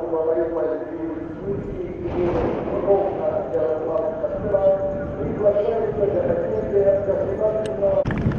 Акула Мариуполь и ровно Ярослав Костыла приглашается для развития государственного.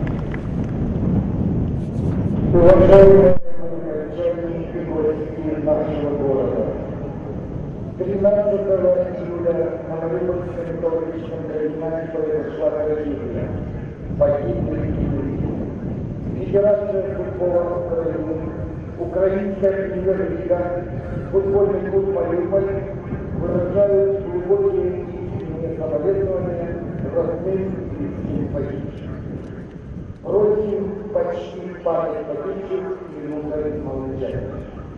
Уважаемые и гости нашего города, 13 июля на Мариупольском металлургическом комбинате произошла трагедия. Погибли люди. Федерация футбола Украины, Украинская премьер-лига, футбольный клуб Мариуполь выражают глубокие искренние соболезнования родным и близким погибшим. Просим почтить память погибших и минутой молчания.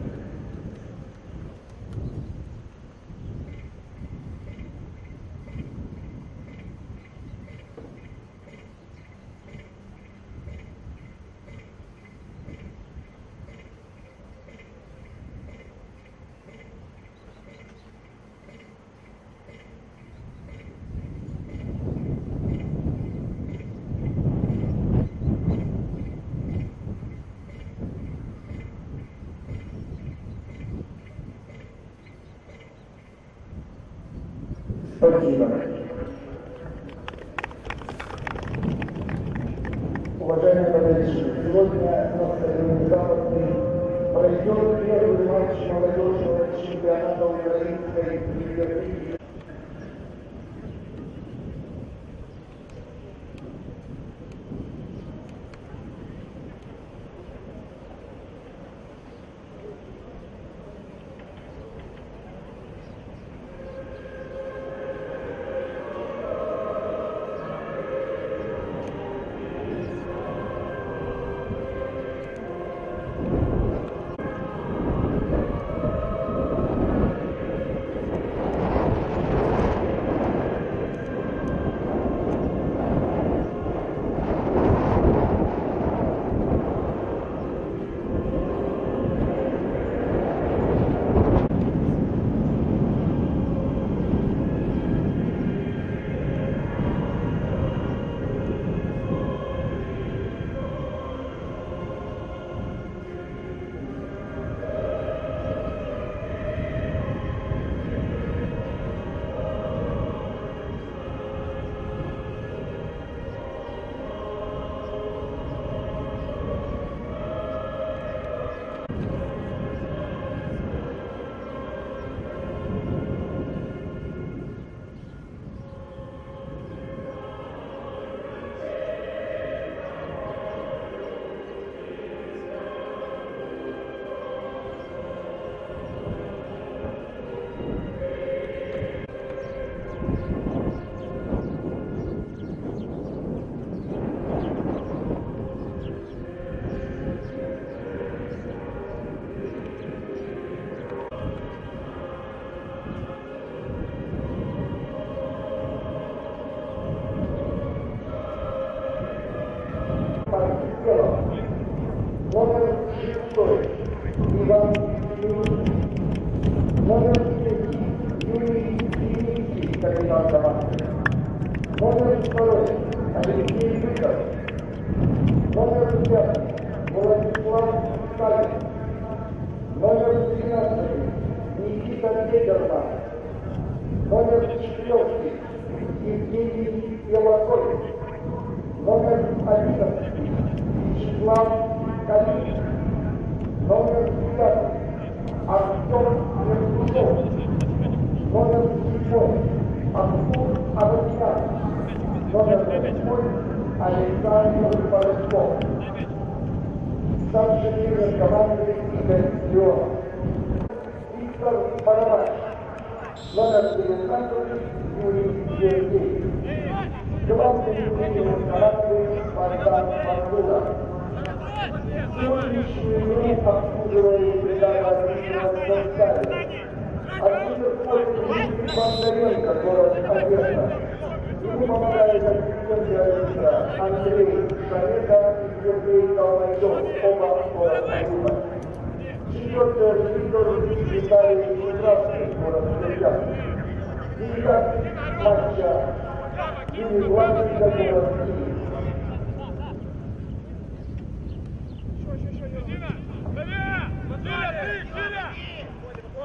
Спасибо. Уважаемые товарищи, сегодня на стадионе Западный пройдет первый матч молодежного чемпионата украинской премьер-лиги. Номер 6 Иван Юрьевич, номер 3 Юрий Дмитриевич, капитан команды, номер 2 Алексей Быков, номер 5 Владислав Сталин, номер 13 Никита Федорман, номер 4 Евгений Елакович, номер 11 Вячеслав Калин, номер 9 Артем Меркушов, номер 7 Артур Абакян, номер 8 Александр Борисков, старший тренер команды Игорь Леонов, Виктор Барабаш, номер 19 Юрий Сергеев, главный тренер команды Богдан Мандура. Сегодняшнюю игру обслуживает бригада González. Отсюда входит Бондаренко, город Одесса. Ему помогает ассистент директора Андрей Шарека и Сергей Калмайдов, оба город Мариуполь. Четвертое директор Виталий Здравский, город Бердянск. Делегат матча Юрий Власенко, город Киев.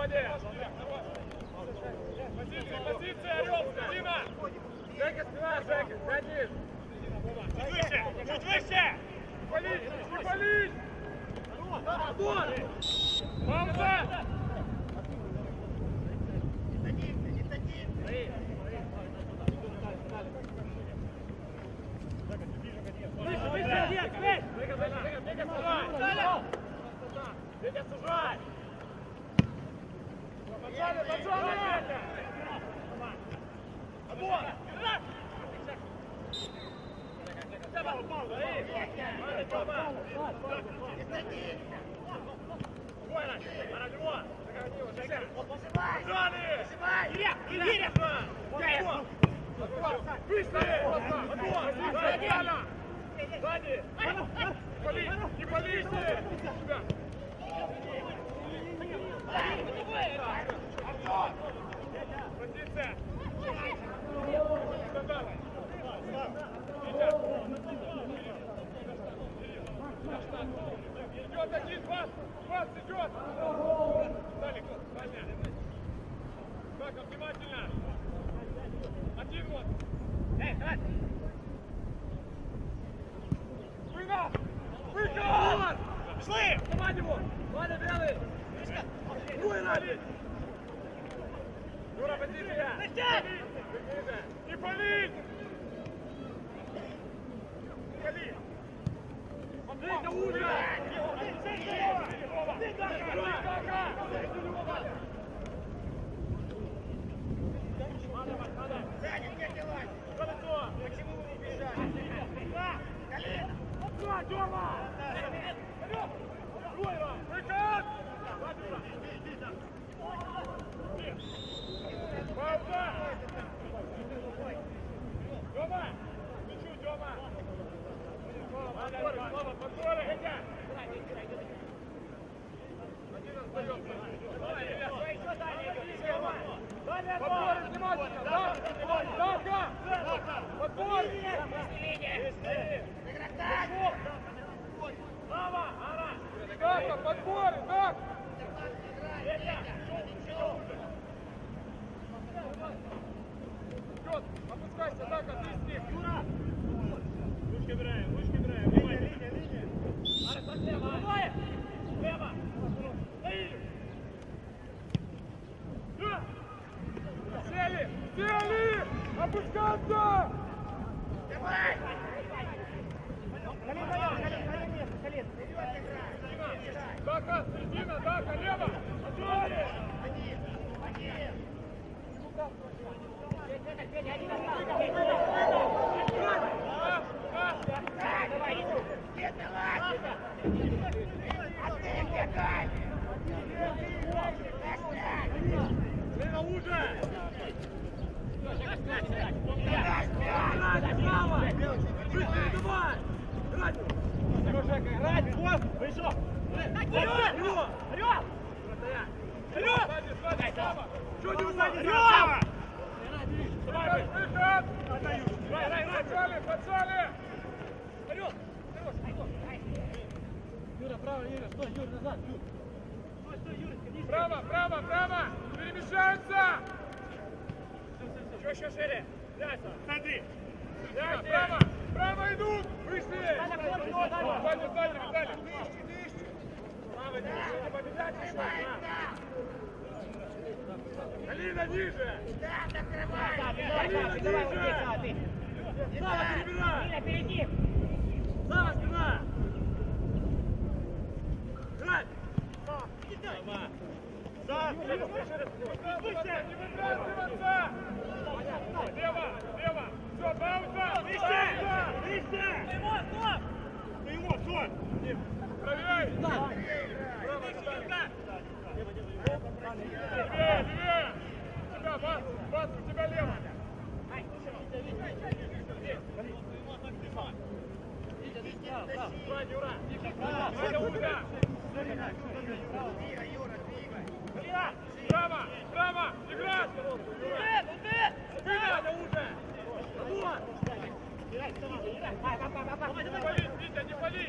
молодец! Позиция, Орел, Дима! Жека, спина, Жека, садись! Чуть выше! Палить, не палить! Пауза! Петя, сужай! Поджали! Обор! Не полезьте! Позиция! Идет один, пас идет! Далеко, понятно. Так, внимательно! Один вот! Спина! Выход! Пошли! Команде его! Ваня, белый! Руй, Юра, позиция! Не пали! Пали! Андрей, уже! Почему вы убежали? Дёма! Выход! Пауза! Дёма! Мячу, Дёма! Подборы! Один остается. Подборы внимательно! Дака! Подбор! Дака, подборы! Дак! Вперед! Опускайся, Дака, ты с ним! Юра! Ручки играем! Линия! Слева! Сели! Опускаться! Давай! Дака, середина, Дака, лево! Отжали! Лена, уже! Быстрее, давай! Играть! Жека, играть! Вот! Вышел! Орел! Сзади, слава! Что ты сзади? Орел! Выход! Подсали! Орел! Юра, право, Юра, стой, Юра, назад! Стой, Юра, право! Перемещаются! Еще шире! Смотри! Право идут! Вышли! Сзади, Виталий! Право, ниже! Побежать еще! Галина, ниже! Галина, ниже! Сава, перебирай! Сава, спина! Играть! Не выбрасываться! Лево! Все, пауза! Вище! Проверяй! Левее! Сюда, Бас, у тебя лево! Сзади, ура! Сзади, ура! Право! Играть! Спина! Не пали, Витя, не пали!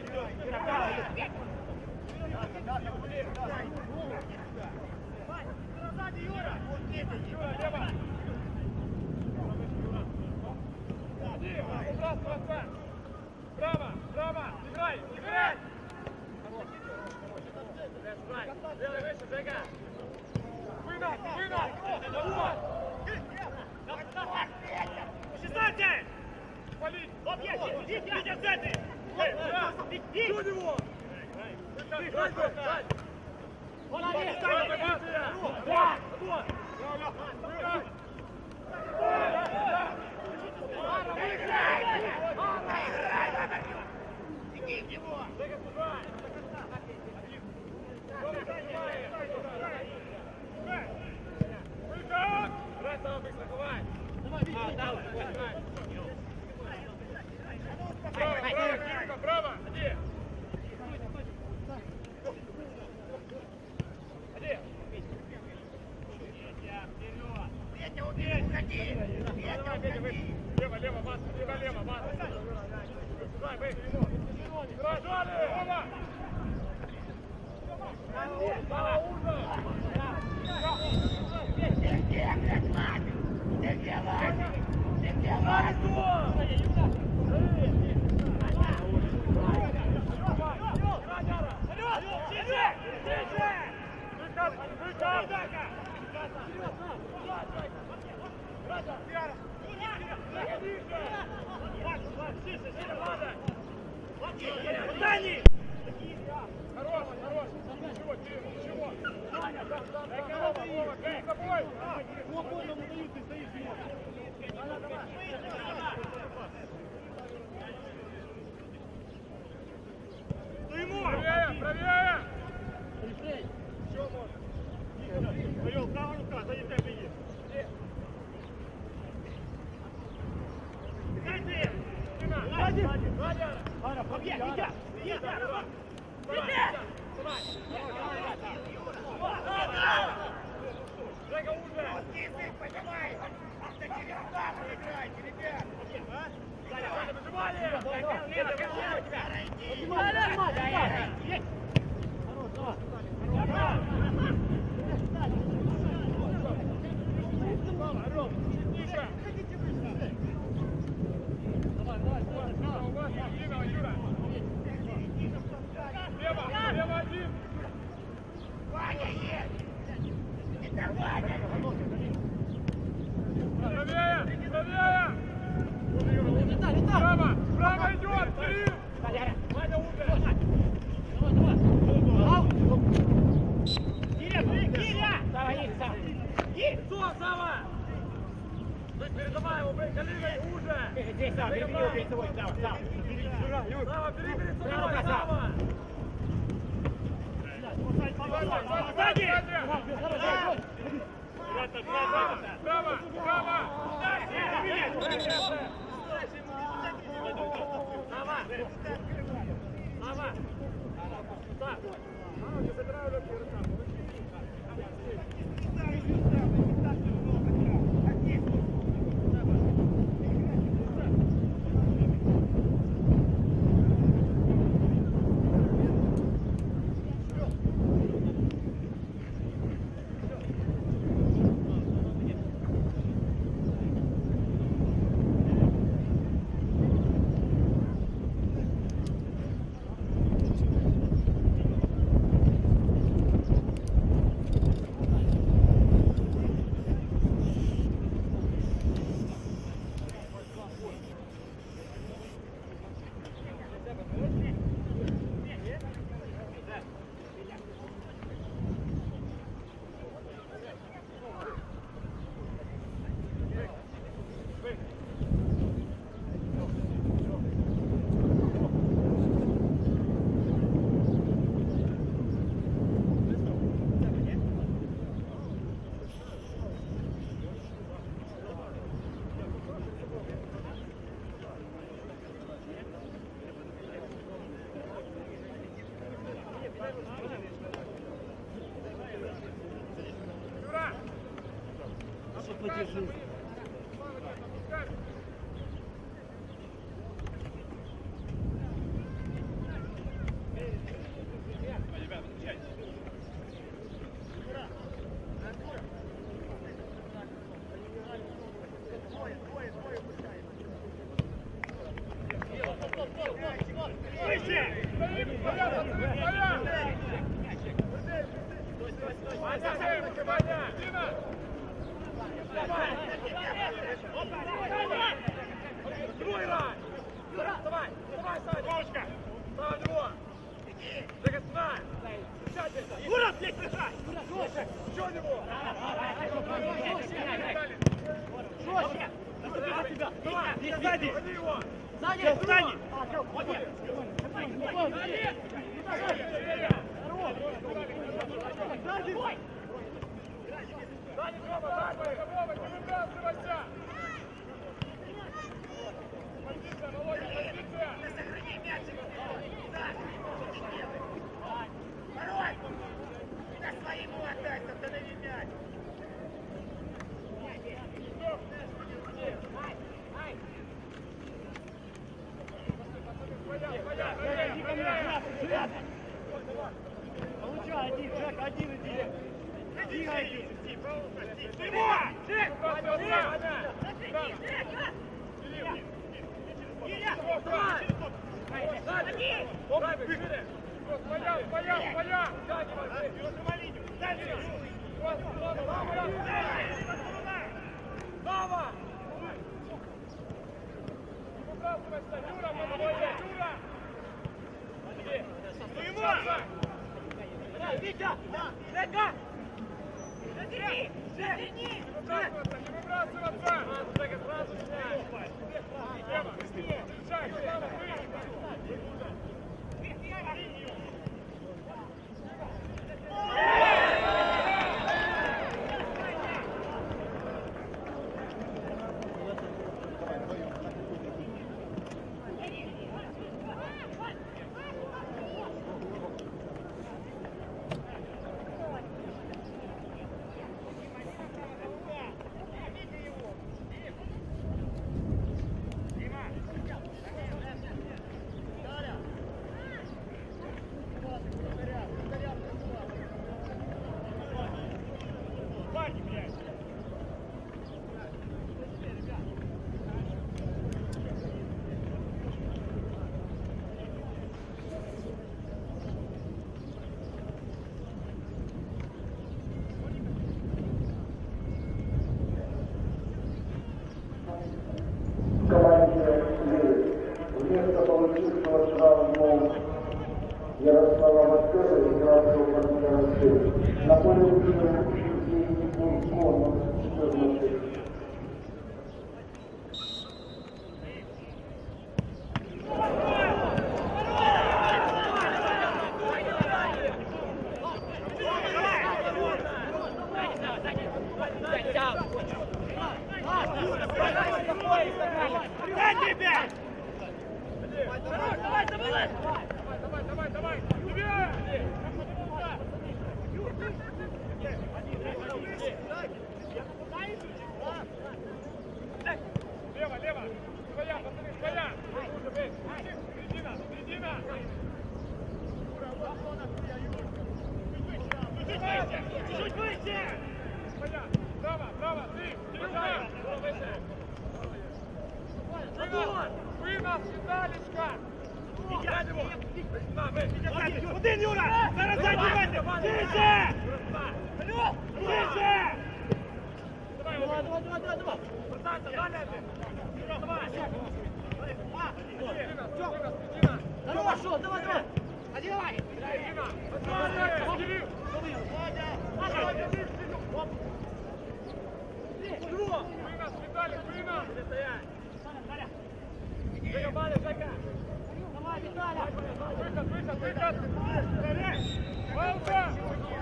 Ближче, Жека! Вынос! Вынос! 16! Валить! Витя, в центре! До него! Молодец! Да! Иди в него! Право! Иди! Петя, убей, уходи! Петя, уходи! Лево, лево, Мас! Лево, лево, Мас! Сюда, бей, ему! Бежали! Рома! Где, блядь, Ваня? Где Ваня? Где Ваня? Хорош, хорош! Ничего, ничего! Дай коробку, Вова, перед тобой! Правее, правее! Еще можно! Орел, правая рука, сзади тебя беги! Жека, уже! Язык поднимай! Автокирилл, играйте, ребят! Лево один! Ваня есть! Это Ваня! Правее! Правее! Право! Право идет! Кирилл! Ваня уже! Сава! Вы передавай его, Калиной уже! Здесь, Сава, бери его перед собой, Сава, Сава. Сава, бери перед собой, Сава! Сзади! Право! Право! Сава! Сава! Так! Не забираю легкие рука. Подержи. Другой рай! Давай, давай, Саня! Слава него! Заготовай! Ура, блядь, бежать! Еще него! Жестче! Давай, Сзади! ходи его! Сзади! Сзади! Сзади, Рома, Рома, не выбрасывайся! Позиция, Володя, позиция! Сохрани мяч! Саша, что ты делаешь? Порой! На своему отдать, останови мяч! Получай, один, Джек, один иди. Двигай. Его! Джек! Твоя! Слава! Не выбрасывайся! Юра, помогай! Юра! Витя! Жека! Разверни! Разверни! Не выбрасываться! Жека, сразу сняй! Ева, встречай! Слава, вы! Вместо получившего травму Ярослава Матера игравшего партнера Шея. На поле вышел Евгений Бурконов, 14. Давай! Лево! Своя, пацаны, своя! Середина! Чуть выше! Своя! Право! Ты! Выше! Вы нас Виталичка! Один, Юра! Зараз задній! Тише! Тише! Давай! Хорошо, давай! Одевай! Давай, Виталя! Выход! Пауза!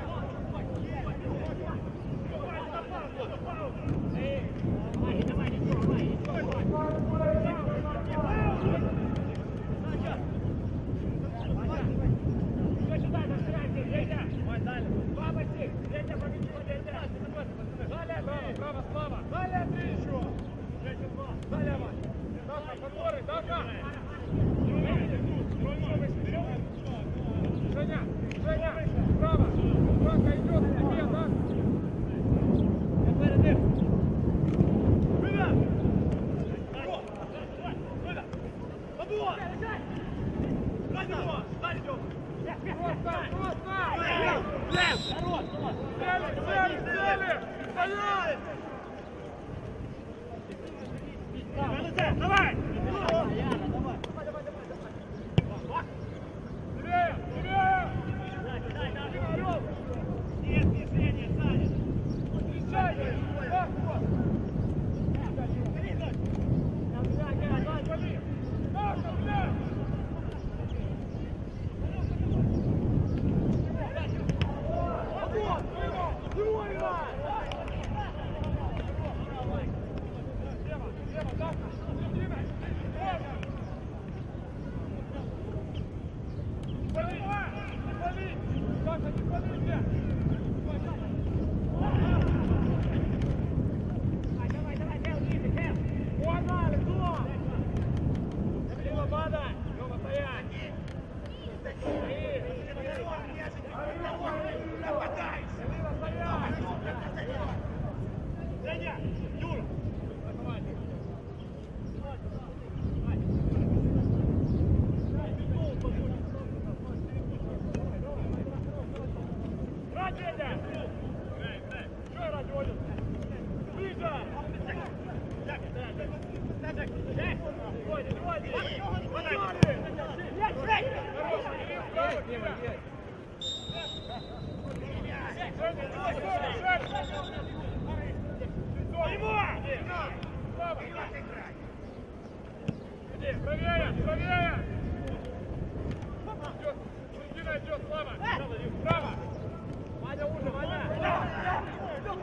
Право, Слава! Далее ты еще! Далее, Вань! Даша, подборы, Даша! Женя! Право! Брака идет к тебе, да? Просто!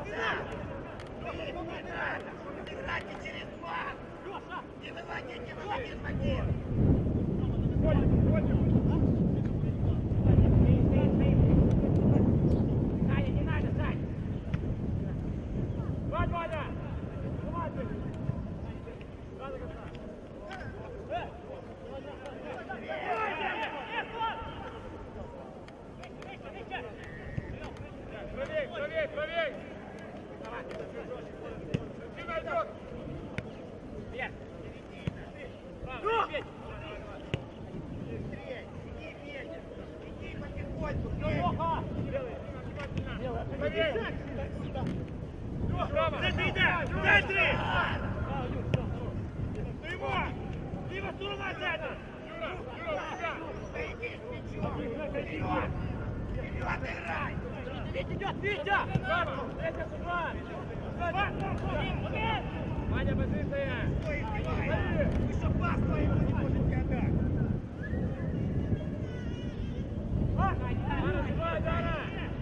Играйте через два! Не выводите в один! Саня, не надо, Саня! Вань, Ваня! Давай ты! Правей, правей, правей! Ты найдешь! Вверх! Быстрее! Иди, Петя! Иди потихоньку! Леха! Правей! Право! В центре! Стоимо! Ліва сторона центр! Юра, Юра, у тебя! Иди с мячом! Вперед! Вперед играй! Витя идет, Витя! Право! Третья сюда! Ваня, позиция! Стой, издевай! Вы что, пас своему не можете отдать? Дара, сюда, Дара!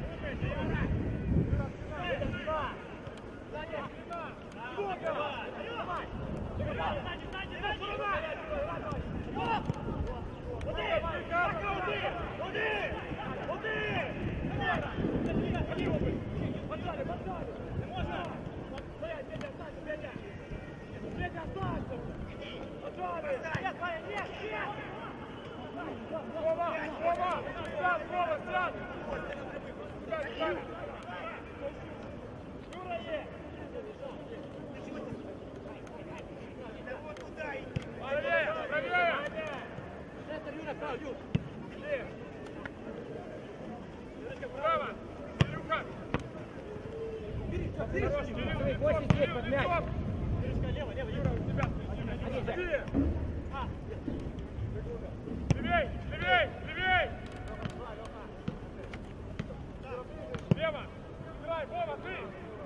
Вот туда иди! Правее, правее! Право! Илюха! Хорош, Кирилл, лицом, Кирилл, лицом! Юра, у тебя! Левее! Левей! Левей! Левей! Лево! Играй, Вова, ты!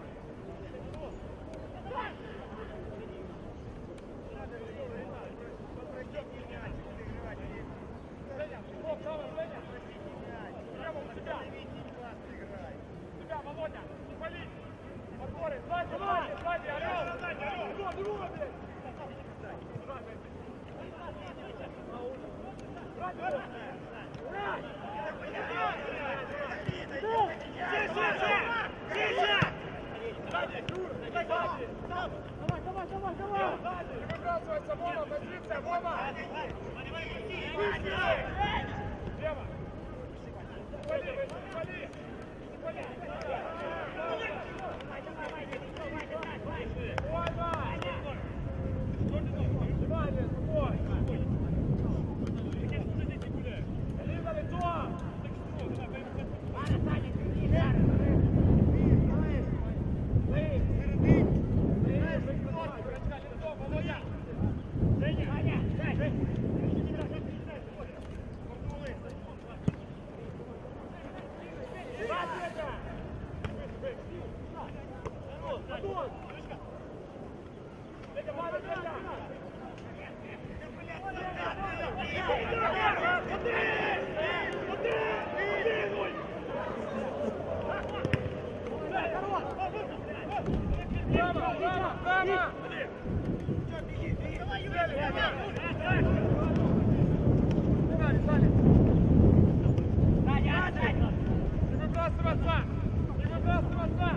Женя, Вов, давай, Женя! Лево, у тебя! У тебя, Володя! Не пали! Подборы! Сзади, сзади, сзади! Орел! Друга, блядь! Не выбрасывайся, Вова, позиция, Вова! Лево! Вали, вали! Внимание, сбой! Лиза, лицо! Право, право, право! Не выбрасываться! Не выбрасываться!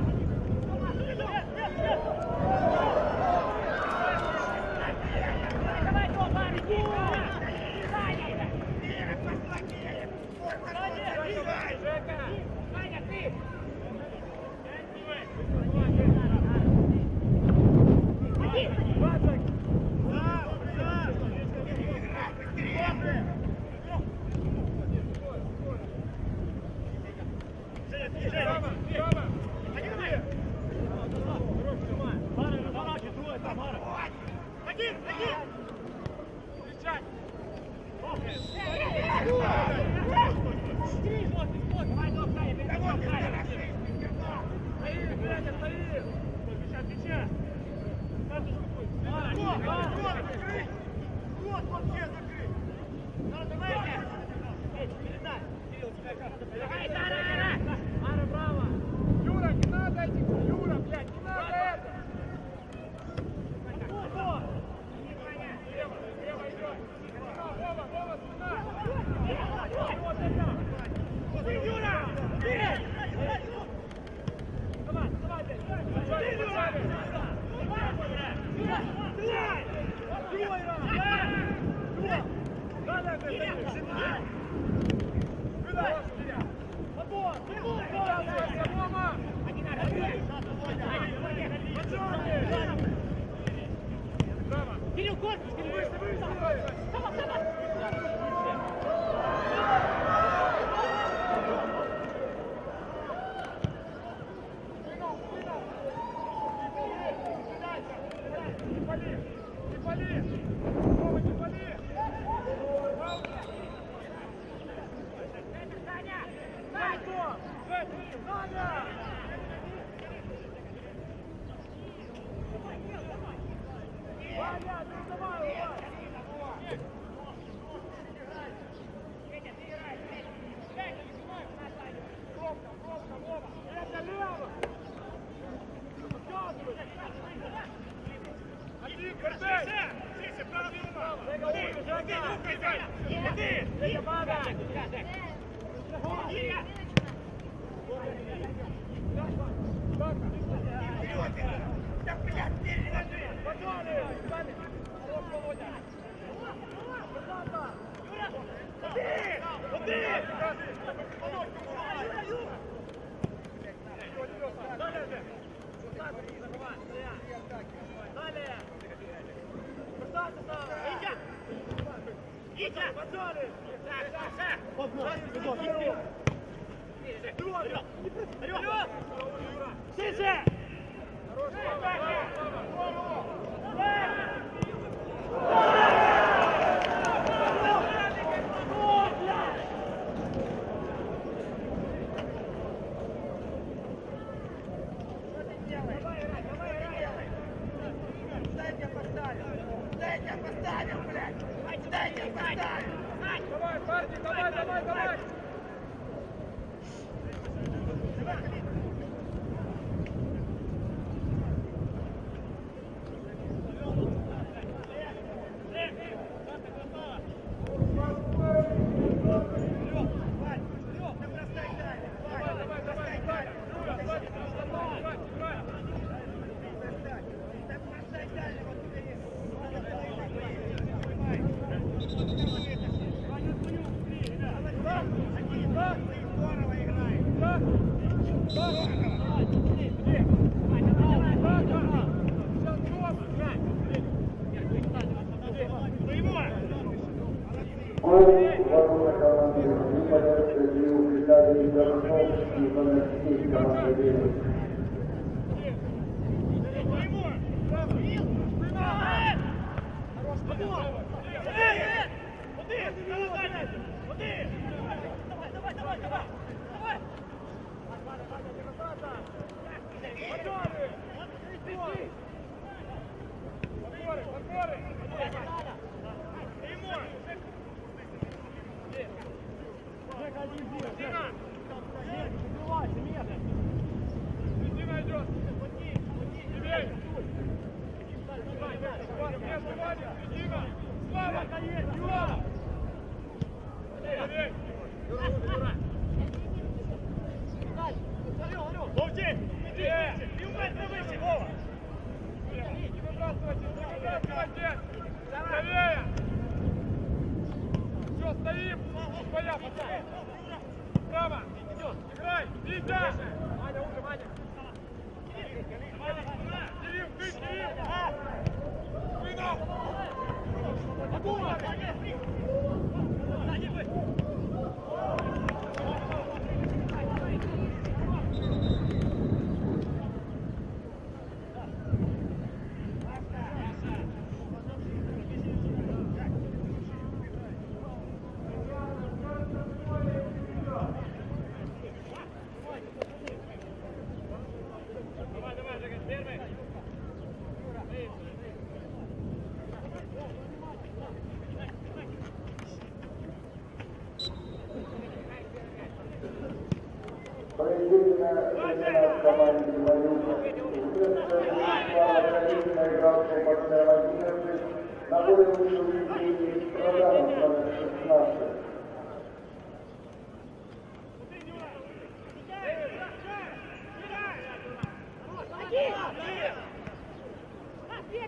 Право, право! Кирилл, корпус, Кирилл,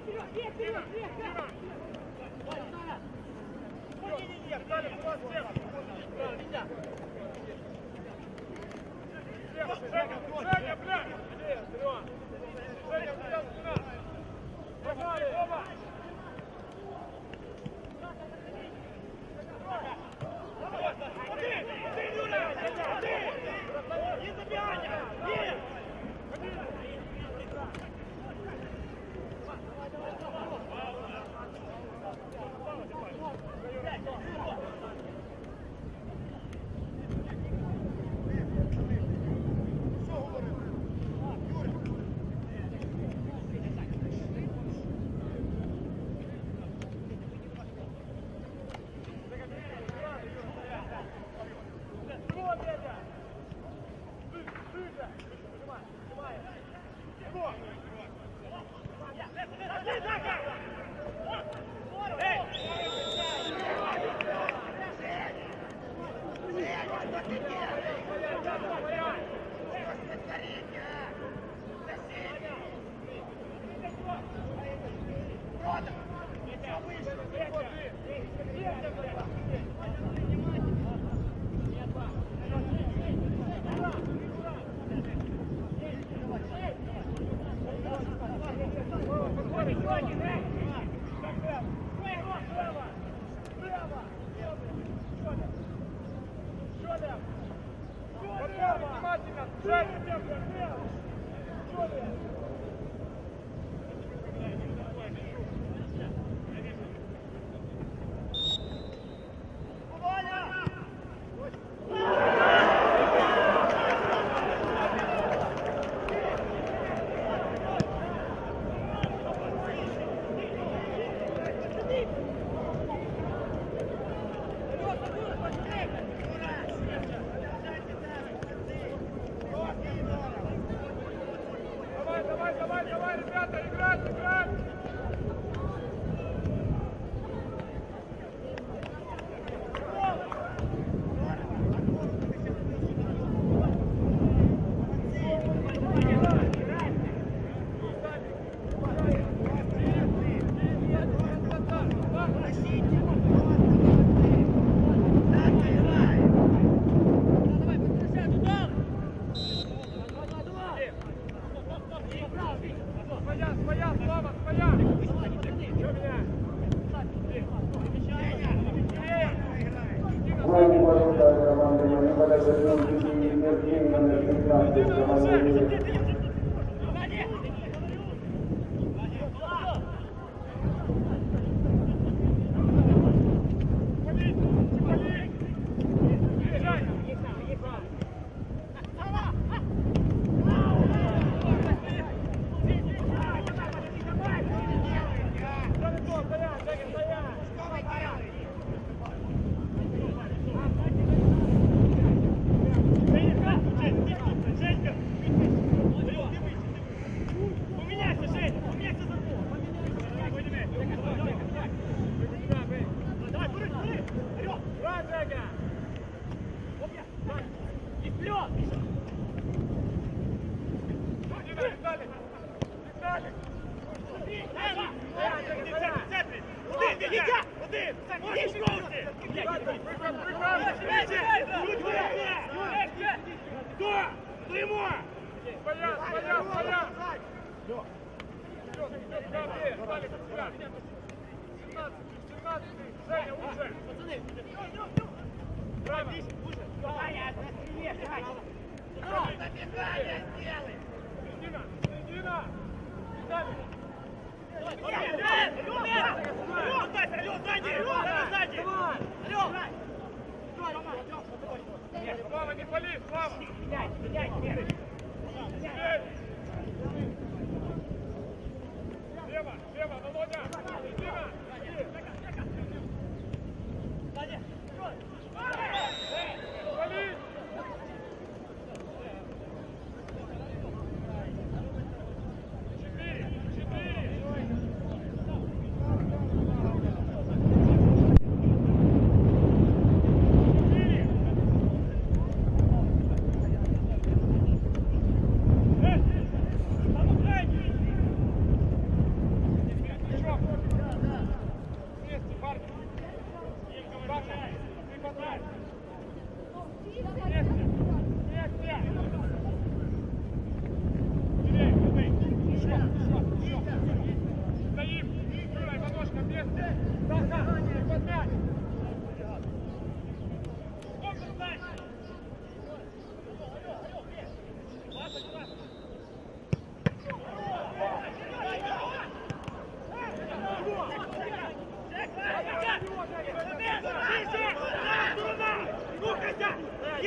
Женя, блядь! Женя, погнали, оба! Давай, ребята, играть! Своя, Слава, своя! Чё меня? Главный ворота команды Монополя забил Евгения на 15 команды. Слава, не пали, Слава! Слева, Володя! Вали!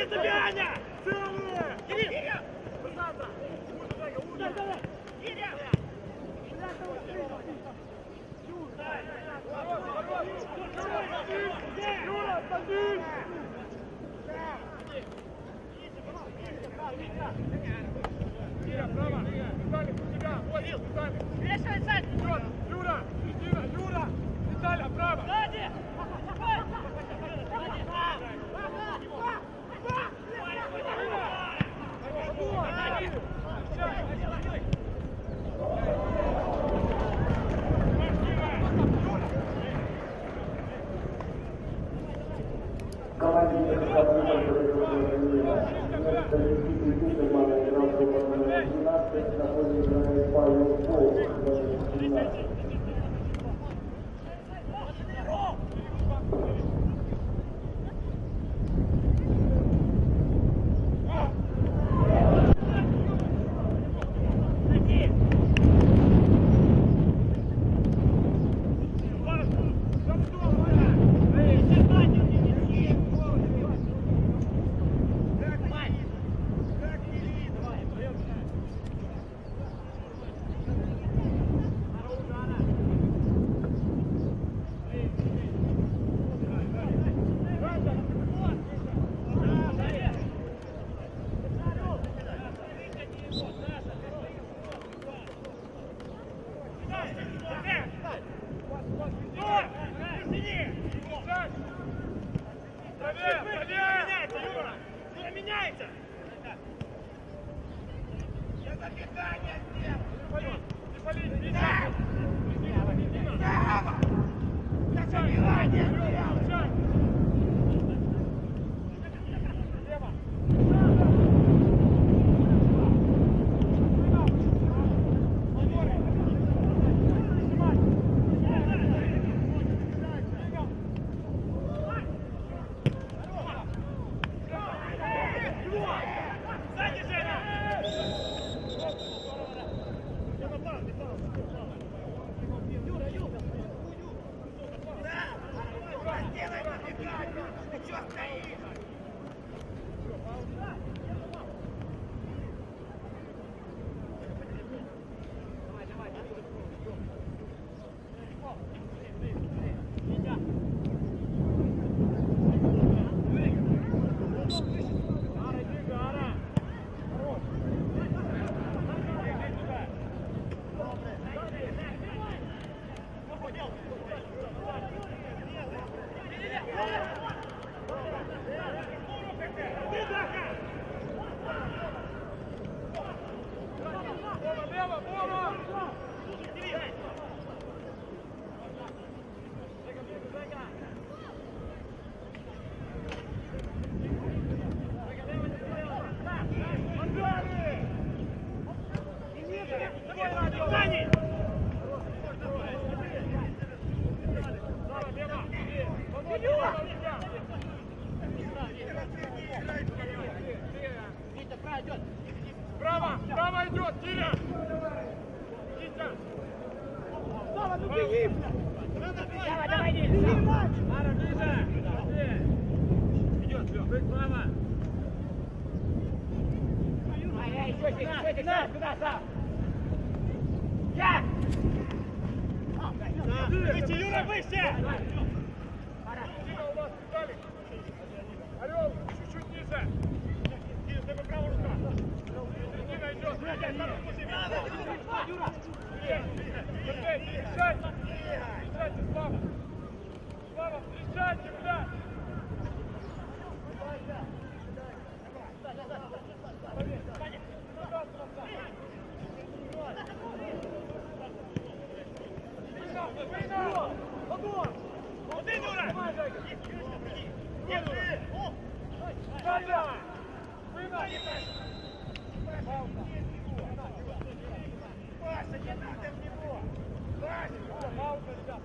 тобі, Аня! Целує! Кирил! Быстрата! Удар, давай! Кирил! Юра, стабиль! Киря, право! Виталий, у тебя! Вот, Виталий! Юра! Кристина, Юра! Виталя, право! Сзади! Командир находится Павел Пол. Право! Право идет! Киря! Китя! Слава, ну беги! Давай, Беги, матч! Ара, ближе! Идет, Лёх! Право! Куда, сам? Я! Выше, Юра, выше! Кира, у вас Виталик! Орел, чуть-чуть ниже! Кира, тебе правая рука! Кристина идет! Юра! Сергей, встречайте! Встречайте, Слава! Слава, встречайте, блядь! Один, Юра! Паша, не надо в него! Паша!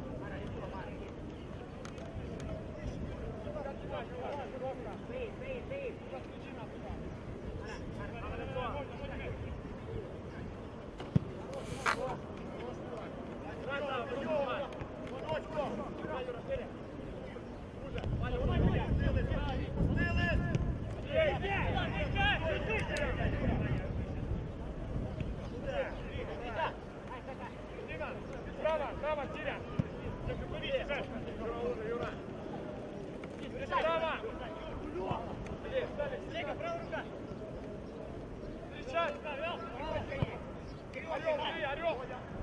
Орел!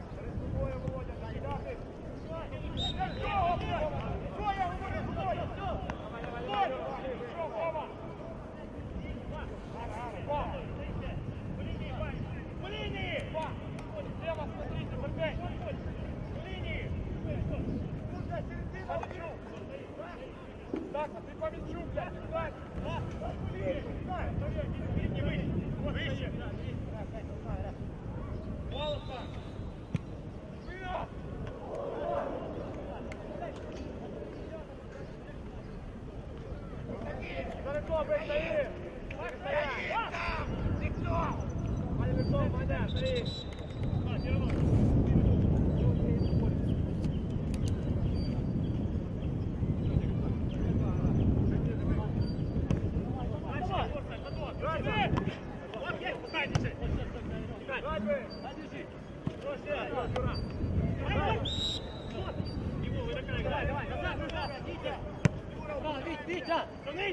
Слева смотрите, Сергей! Так, ты по мячу, блядь, играй! Выше! Волоса! Вперед! Далеко, блядь, стоит! Так, стоять! Ты кто? Далеко, Маня, стоит! Витя!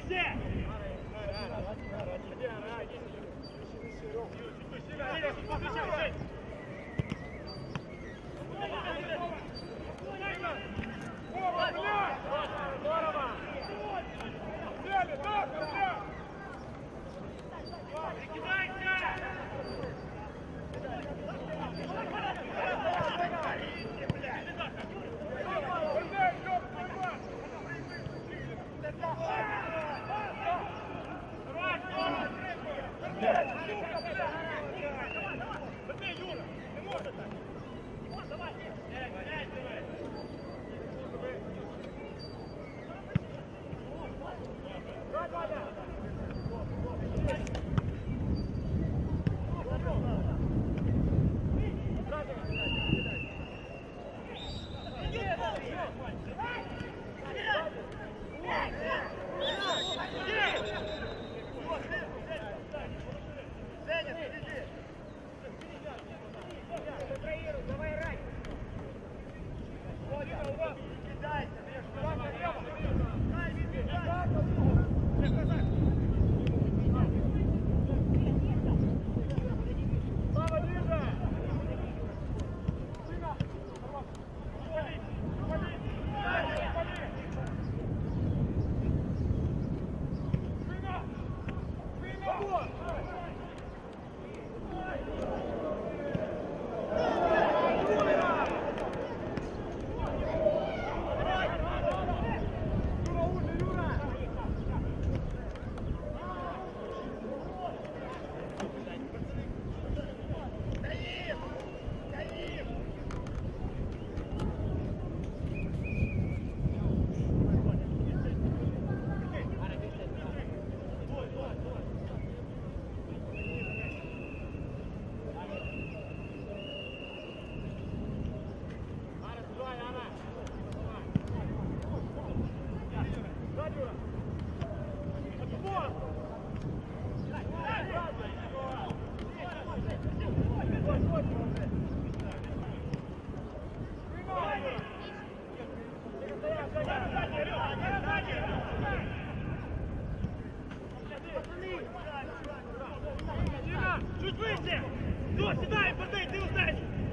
Чуть выше! Все, седай, Батей, ты узнаешь!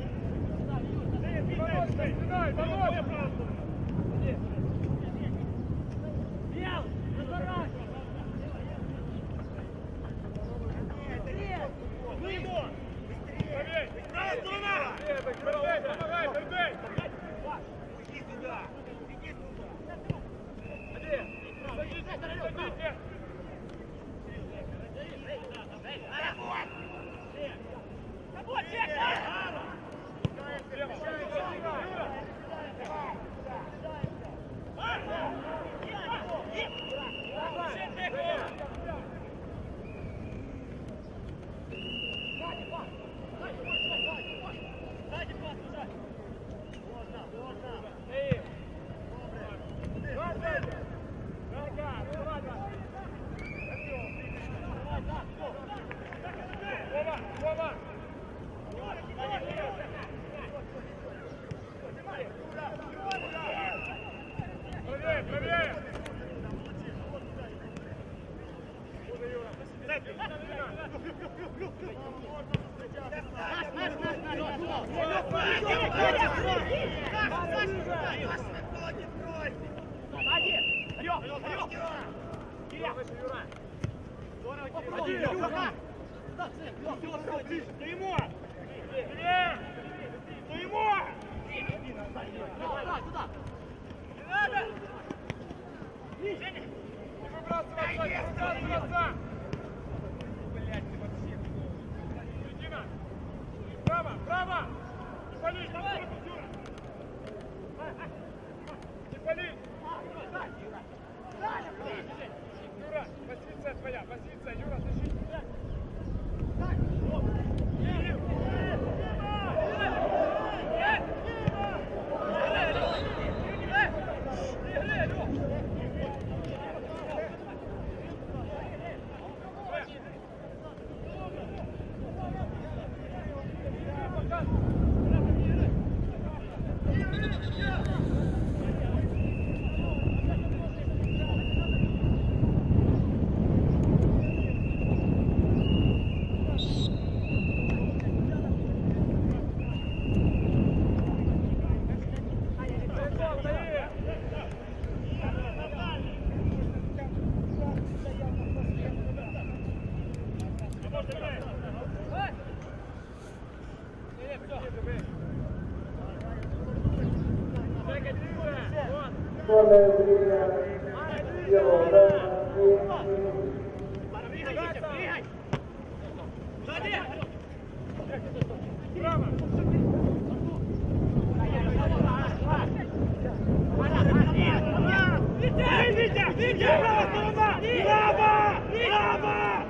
Седай, давай! Бел! Разворачивай! Выйду! Быстрее! Правая сторона! Сергей, помогай, Сергей! Иди сюда! Иди сюда! Один! Садитесь, садитесь! Наш! Право, право! Не пали, не пали! Юра, позиция твоя, позиция, Юра, защитник! Школьная зрение сделала, да? Право! Витя! Право, сторона! Право! Право!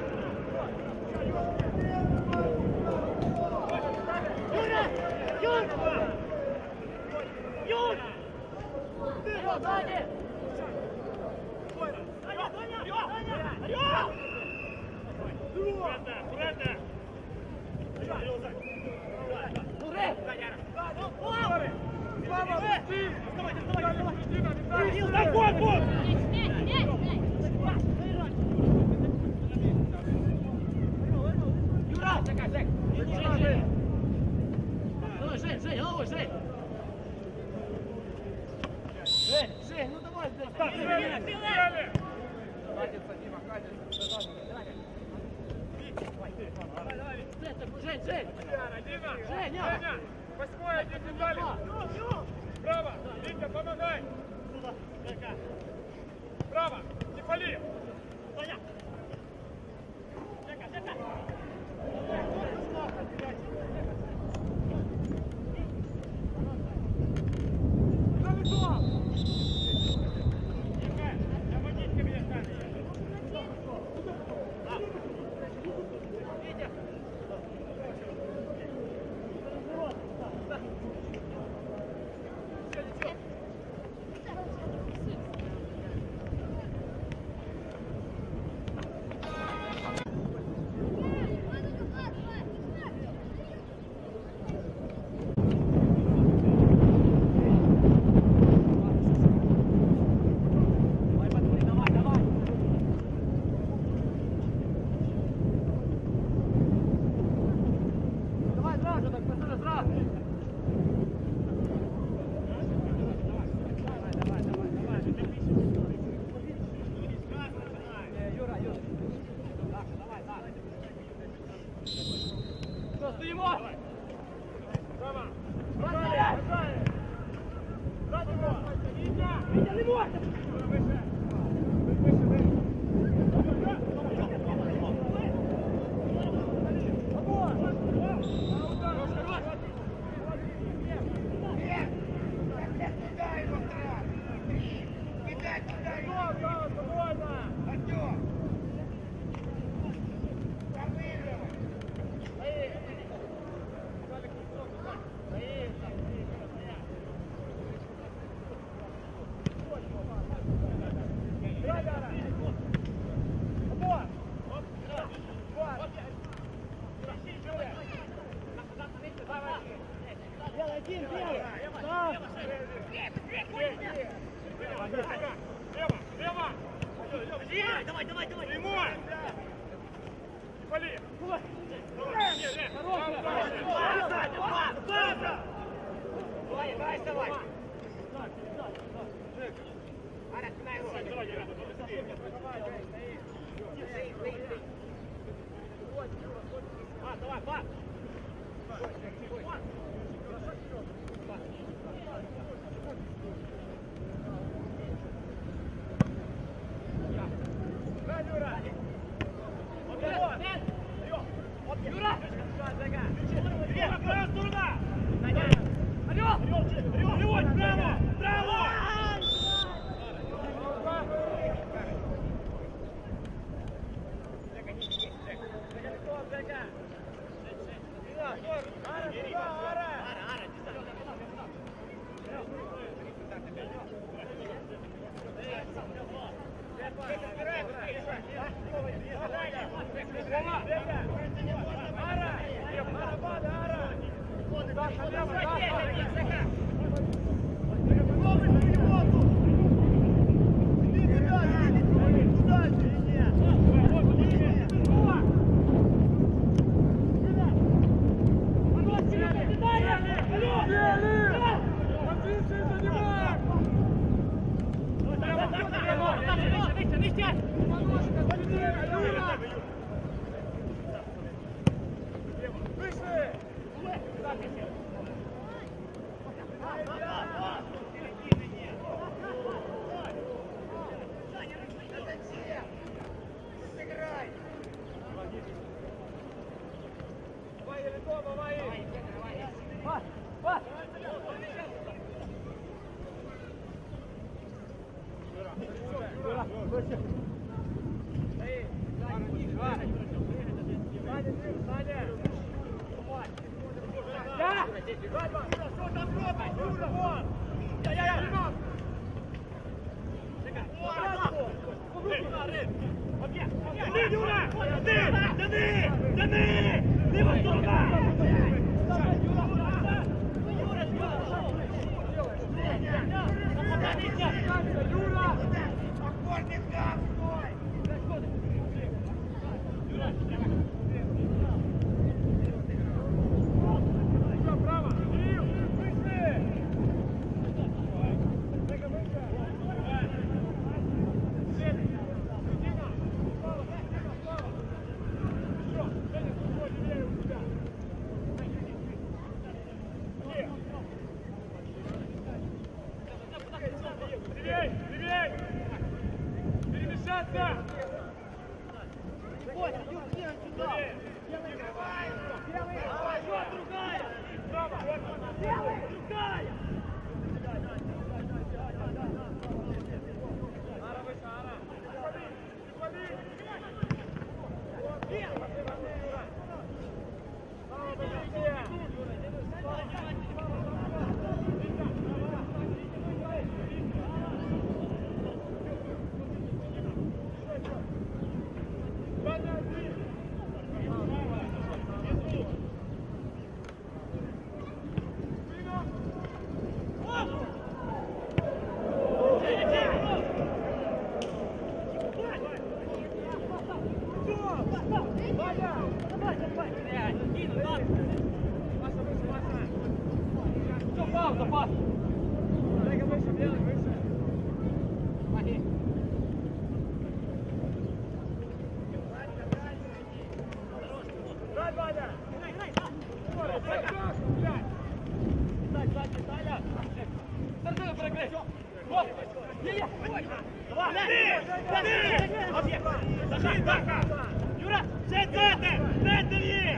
Жень, ну давай, Жень! Женя! Восьмой, один детали! Право! Витя, помогай! Право! Не пали! давай. Ара, спинай его. Давай, пас. Юра, це центр є!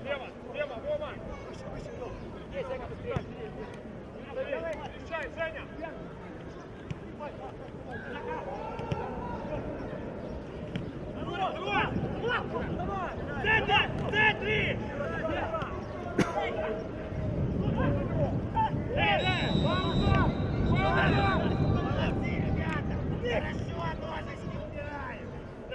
Слева, слева, Рома! Есть, Женя, быстрее! Встречай, Женя! Центри! Молодцы, ребята! Хорошо, ножички убираем!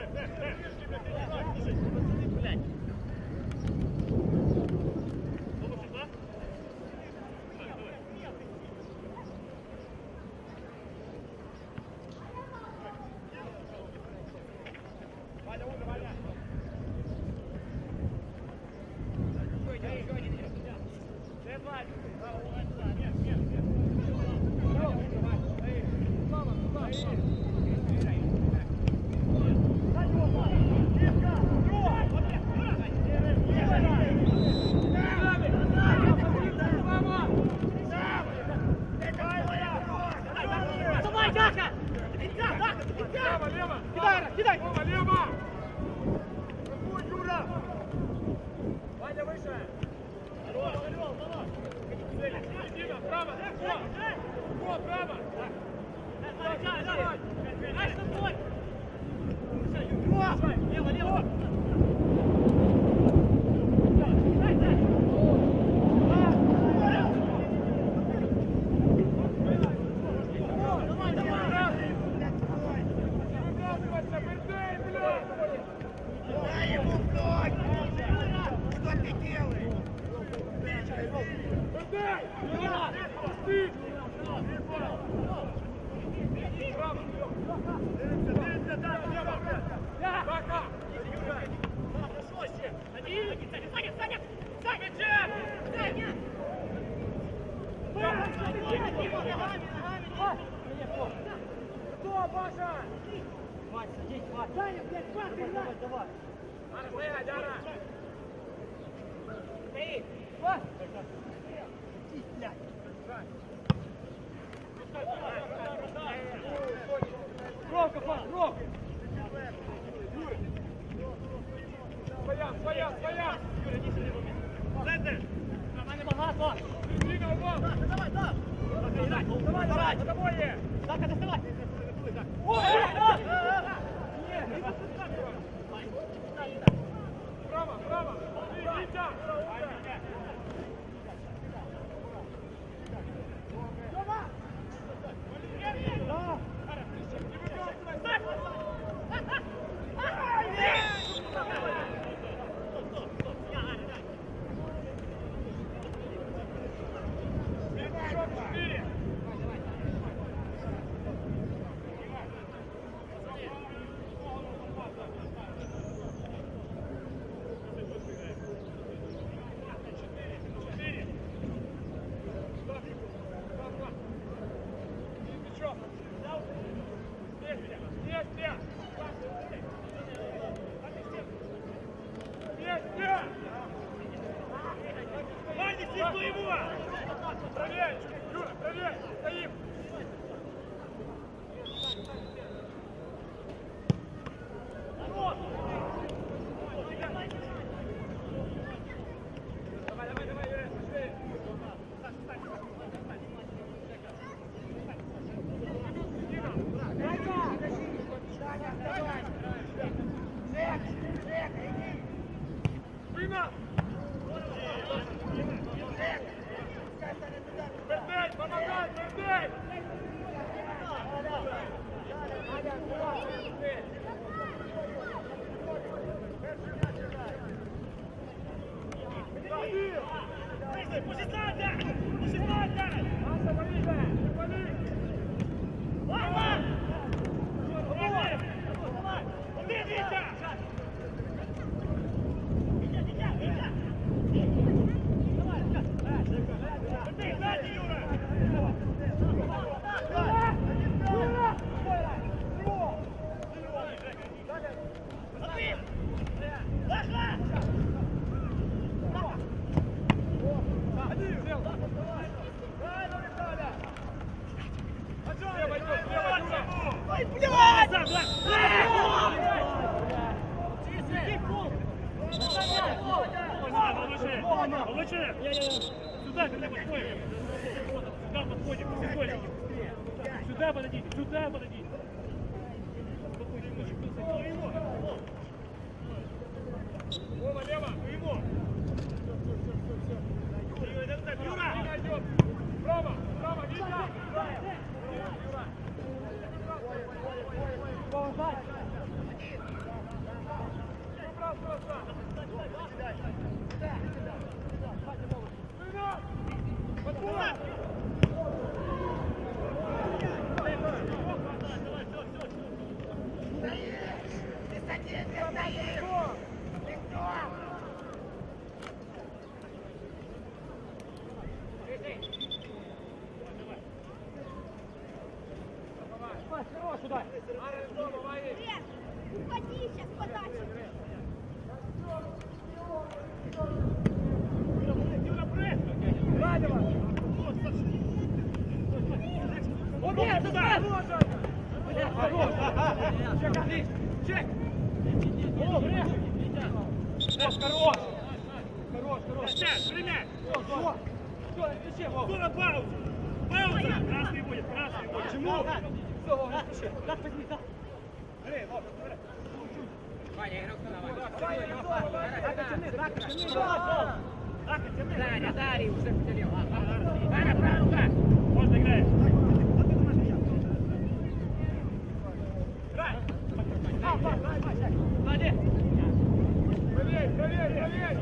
Лево, лево! Кидай! Рома, лево! Какой, Юра? Ваня, выше! Дина, право! О, право! Лево! Дай ему в ноги! Что ты делаешь? Кто, Паша? Вань, садись, Вань. Даня, блядь, давай. Ара, стоять, Ара! Стоит. Вань. Садись, блядь. Ровка, Вань, ровка. Своя! Центр. Нормально багато. Середина, Вов! Давай. За тобой є! Так, доставай. Право! Вітя! Выше! Выше! Сюда, сюда подходим! Сюда подходим, подходим! Сюда подойдите, сюда подойдите! Вова, лево, его! Юра! Право, право, Витя! Юра! Вова, сзади! Уходи, сейчас подача. Чек! Хорош! Хорош! Сейчас, время! Что на паузу? Пауза! Красный будет, красный будет! Почему? Так, возьми, так! Ваня, игрок Дарья, Дарья, уже поделил. Ваня, правда! Можно играть! Сзади! Проверь, проверь, проверь!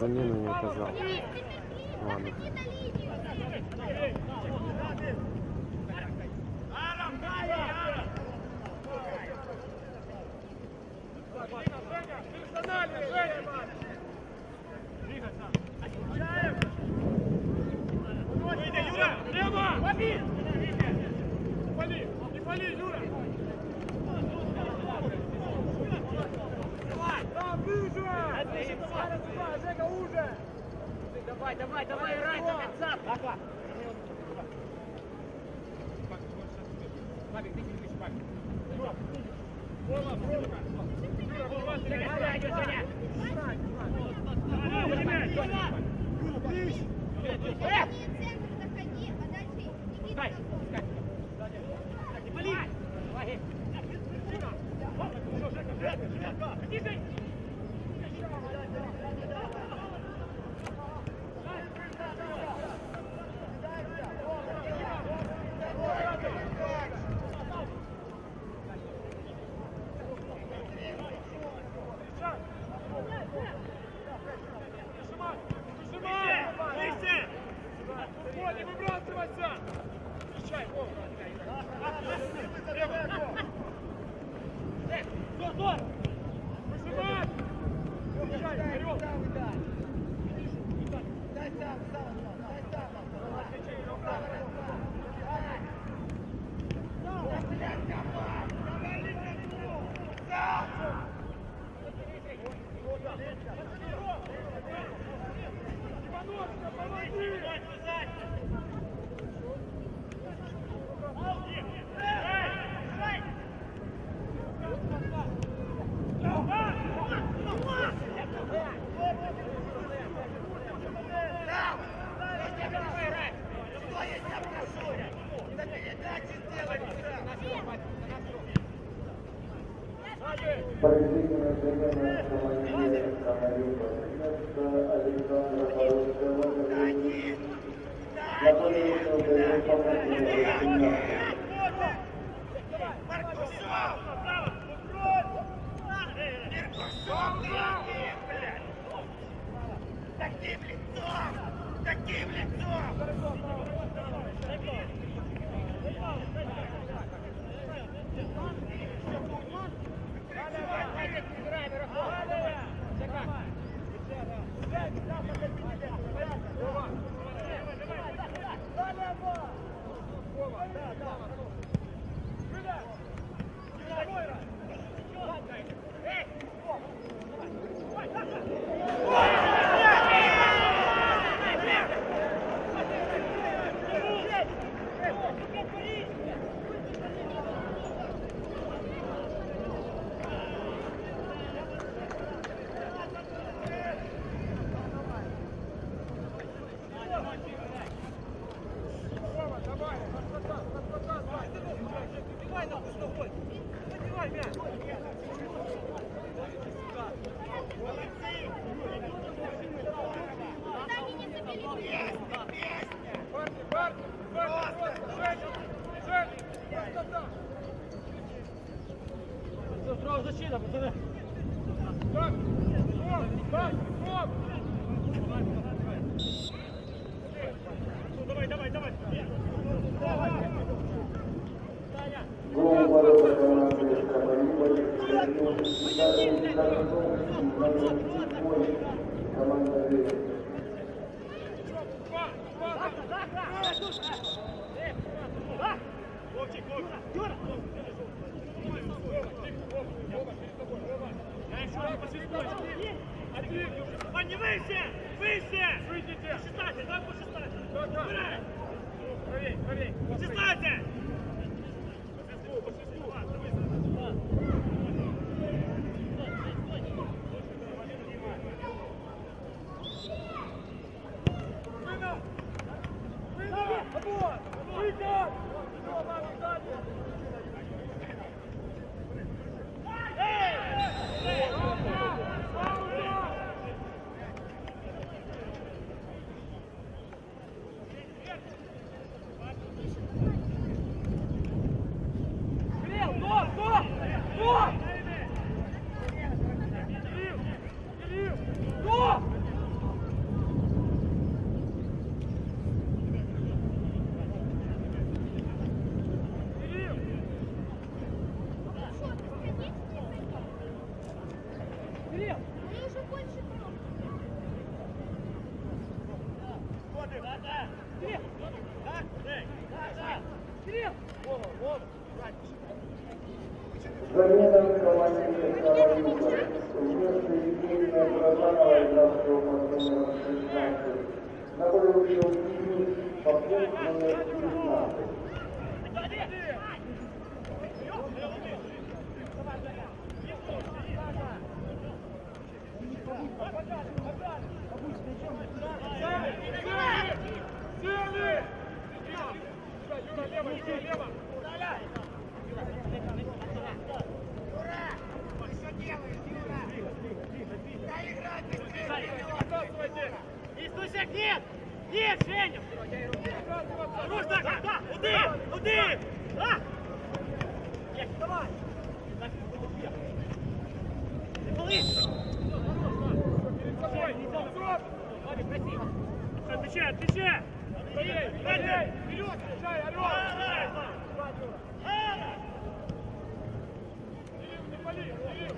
замену не оказал. Ладно. Персональный, Женя! Выйди, Юра! Лево! Лови! Не пали, Юра! Да, ближе! Жека, уже! Давай, играй до конца! Вова, пробка! Юра, Вова, не выбрасывайся! Встречай, Вова! Выжимай! Встречай, вперед! Дай там, Повелительная замена в команде Камарюка. Вместо Александра Поручкова заменит Наполеон Белый Помогли. Таким лицом! Защита, пацаны! Гол ворота команды Камарюка. Команда Лев. Они выше! Выше! Выйдите! По 16, давай по 16! Убирай! Правей, правей! По 16! По 16! Стрел, Они уже больше там. Замена команде Саварюка. Вместо Евгения Бразанова игравшего по номеру 16. На поле вышел Денис Попов, номер 16. Нет! Нет, Женя! Руш, да! Уды! Да! Нет, давай! Отвечай! Вперед! Встречай, орел! Не пали!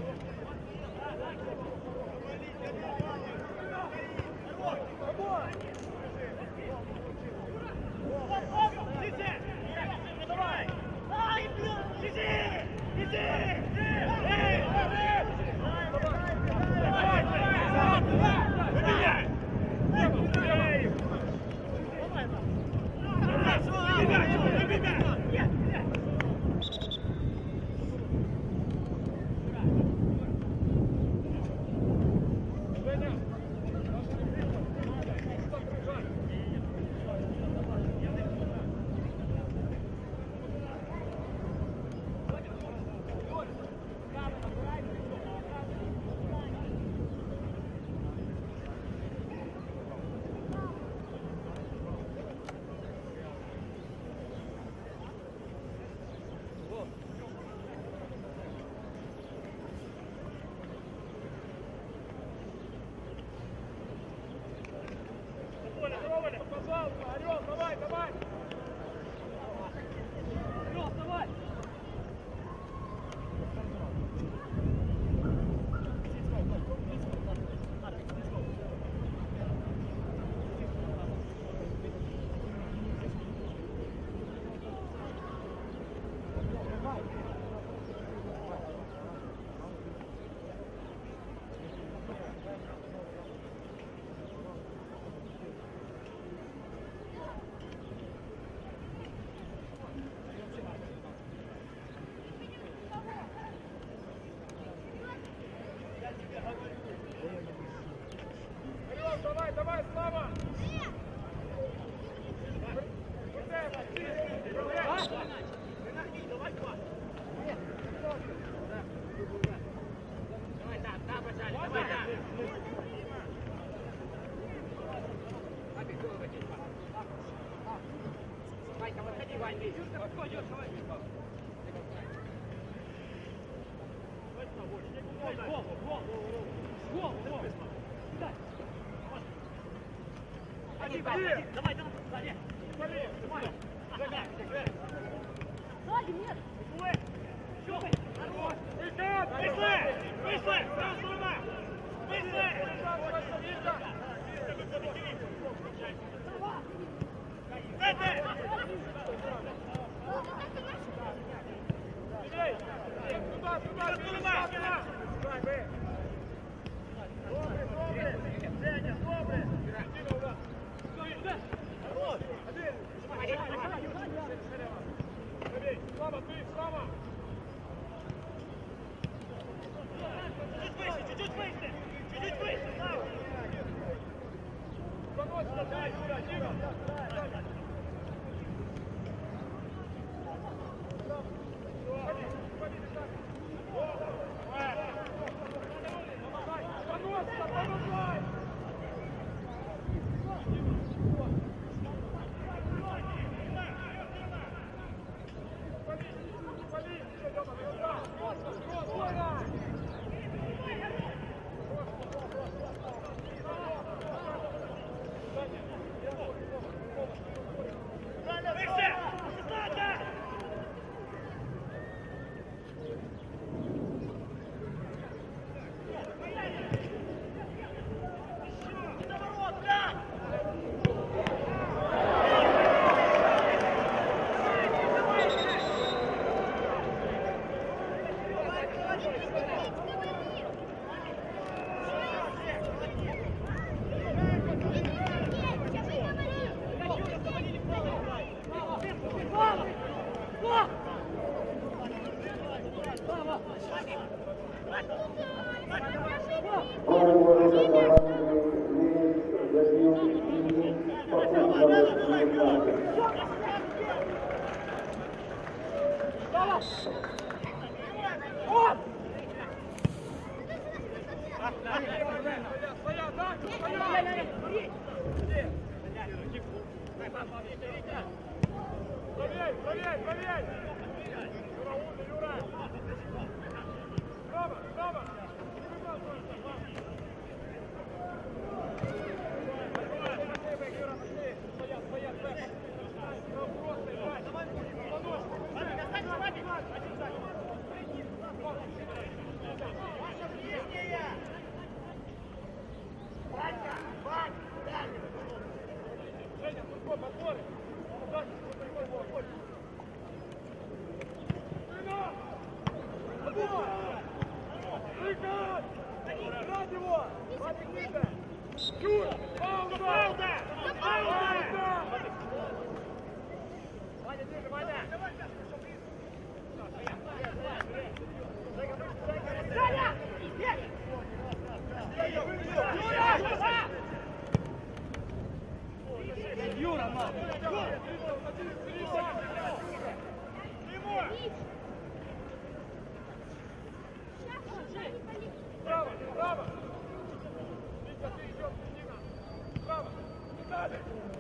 Орел, давай! Орел, давай! Давай, Слава! Давай, Сзади нет. Слава, ты, Слава! Гол ворота команды Ленец забил Денис Попов, номер 19. Правей! Юра! Право! Юра, мам! Право! Витя, ты идешь, Нина! Право! Далее!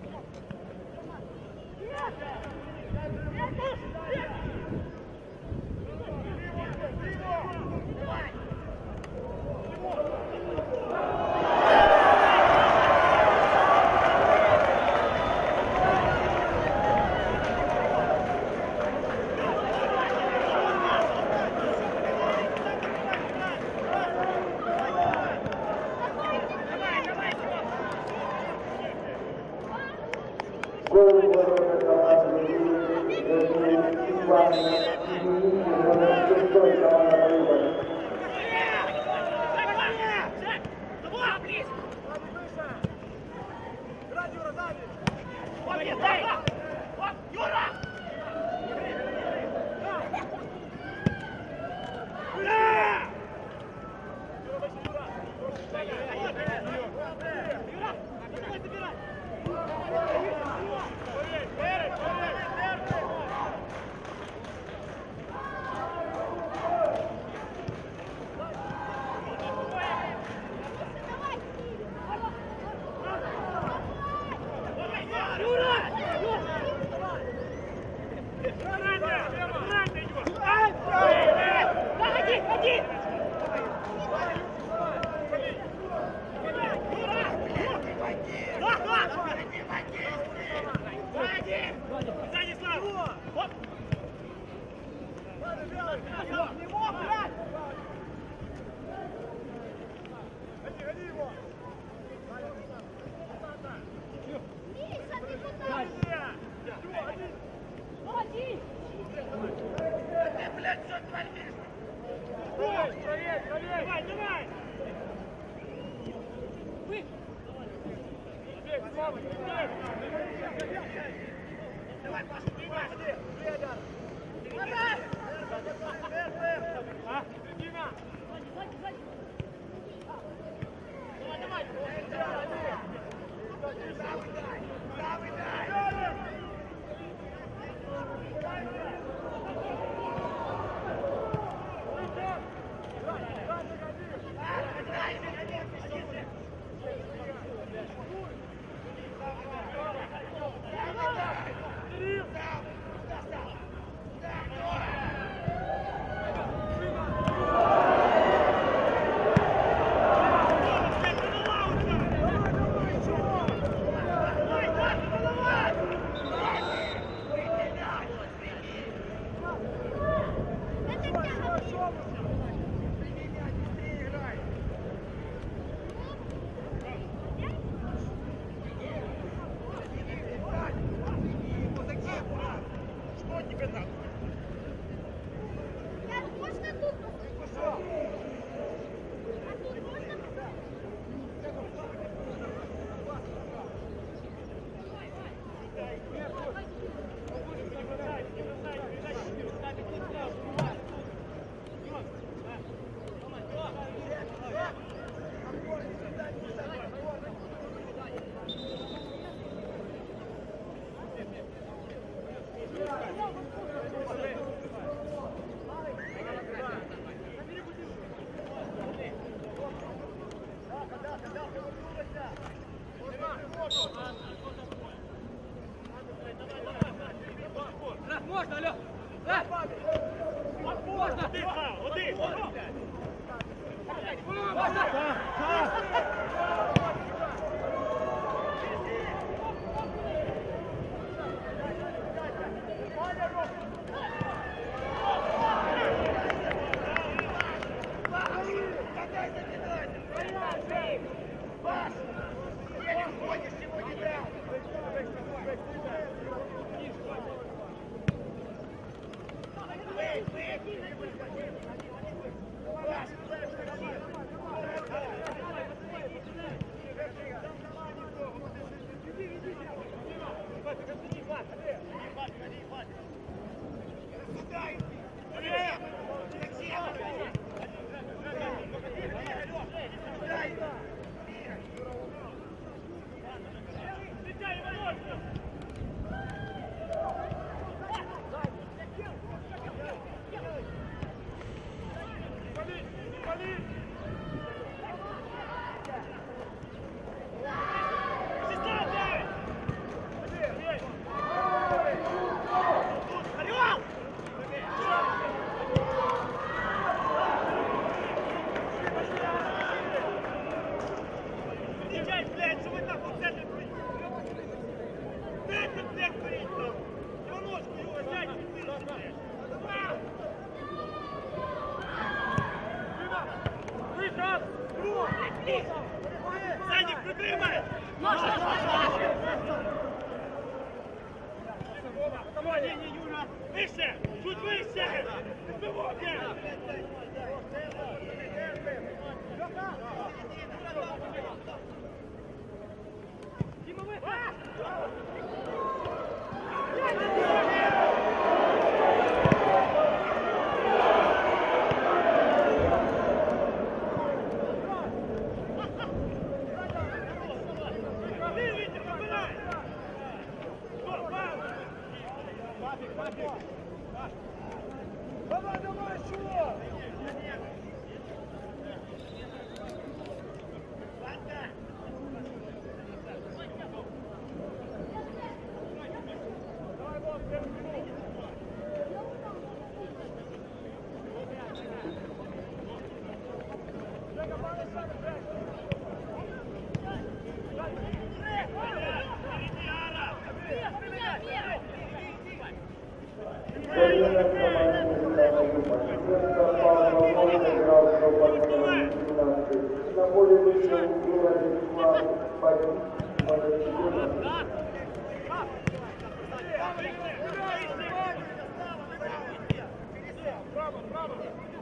Гол ворота команды Ленец забил Иван Семенихин, номер 6, команда Мариборь. Можно, Алёх! Можно! Один! Садик, прикрывай! Не, Юра! Выше! Чуть выше! Дима, вы! Давай, давай, чего? На поле вышел Владислав Павел. Браво, браво!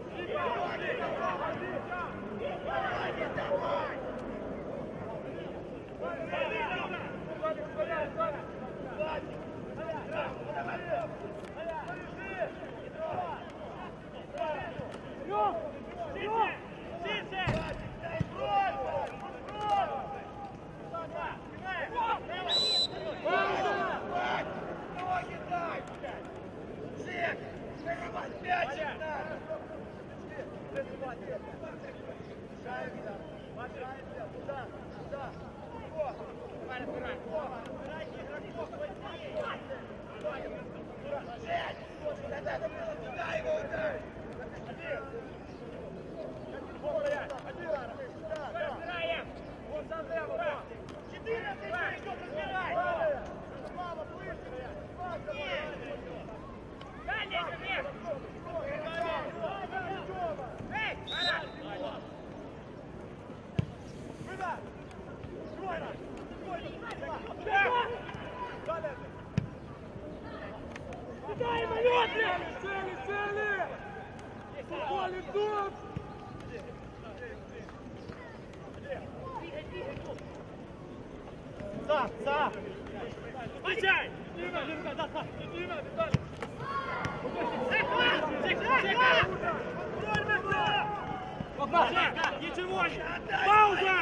Ничего! Пауза!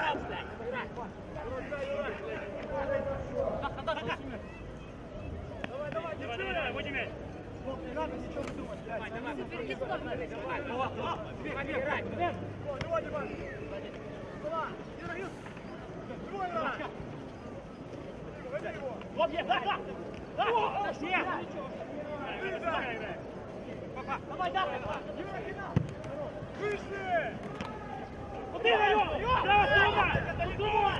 Давай, будем мяч! Не надо ничего думать! Давай, давай! Давай, давай! Давай, давай! Вышли! Куди, Варьо? Право, Тома!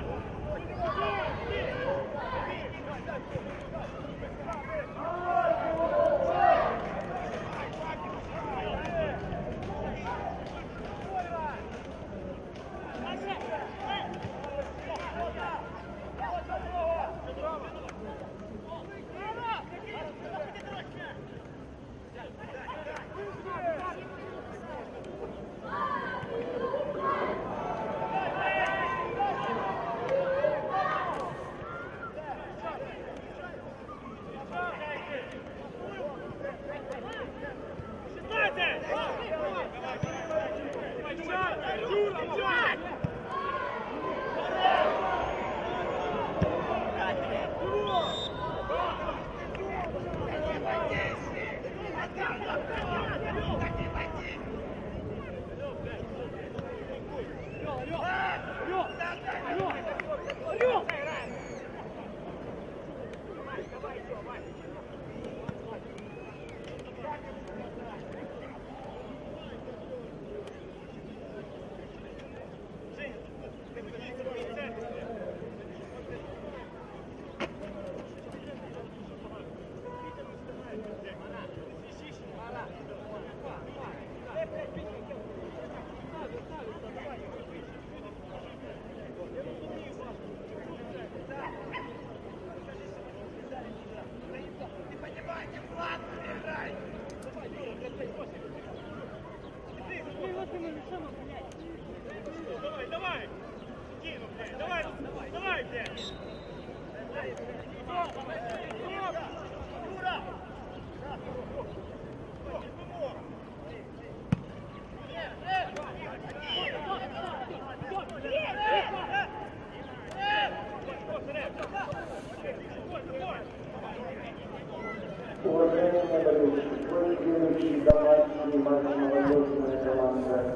Уважаемые болельщики, твой следующий домашний матч молодежная команда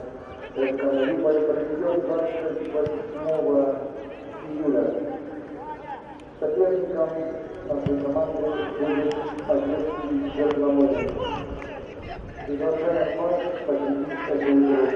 Калибой проведет 28 июля. Соперником нашей команды будет Одесский Черноморец. Приглашаем матч победителя Калибой.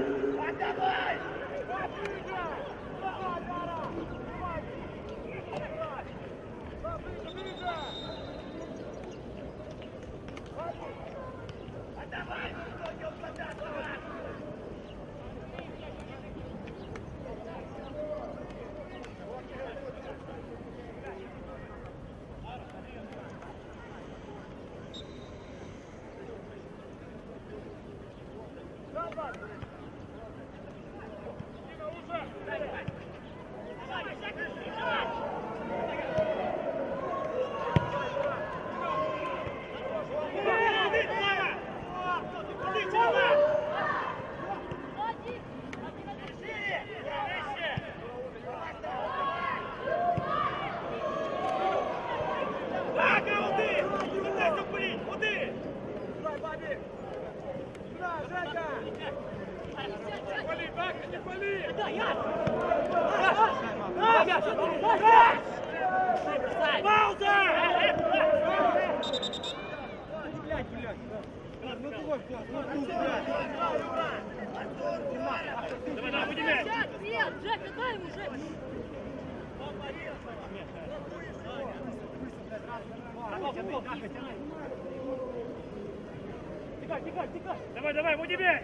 Давай, давай, у тебя!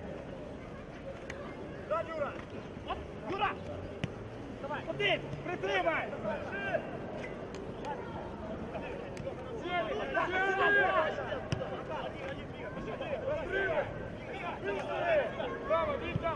Да, Юра! Юра! Давай! Один! Притримай! Браво, Витя!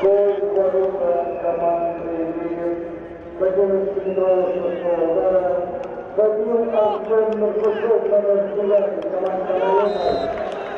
Гол ворота команды «Вильям». В 11 минут шестого удара забил Антон Маркушев на раздевание команды «Арена».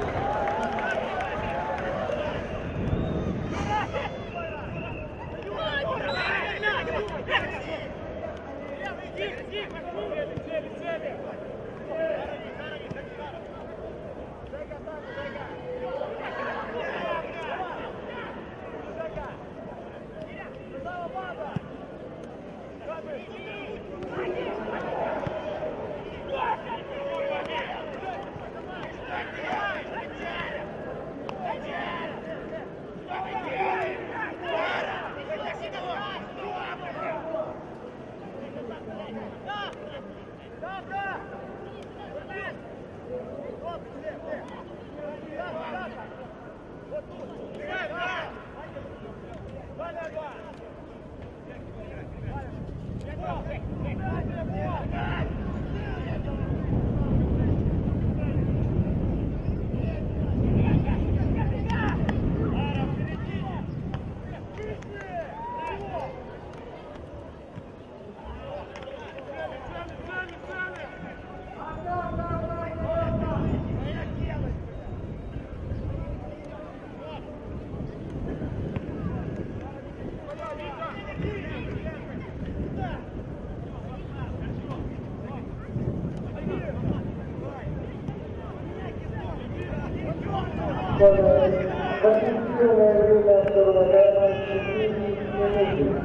Позитивное время второго тайма 4 минуты.